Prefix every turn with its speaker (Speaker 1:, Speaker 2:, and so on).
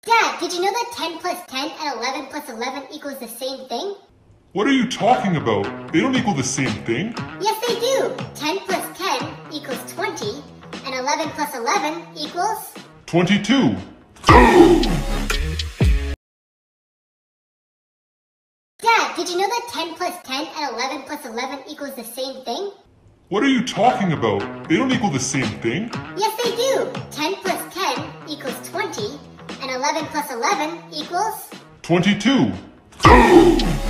Speaker 1: Dad, did you know that 10 plus 10 and 11 plus 11 equals the same thing?
Speaker 2: What are you talking about? They don't equal the same thing.
Speaker 1: Yes, they do. 10 plus 10 equals 20, and 11 plus 11 equals...
Speaker 2: 22.
Speaker 1: Dad, did you know that 10 plus 10 and 11 plus 11 equals the same thing?
Speaker 2: What are you talking about? They don't equal the same thing.
Speaker 1: Yes, they do. 10 plus 10 equals 20, and 11 plus 11 equals...
Speaker 2: 22.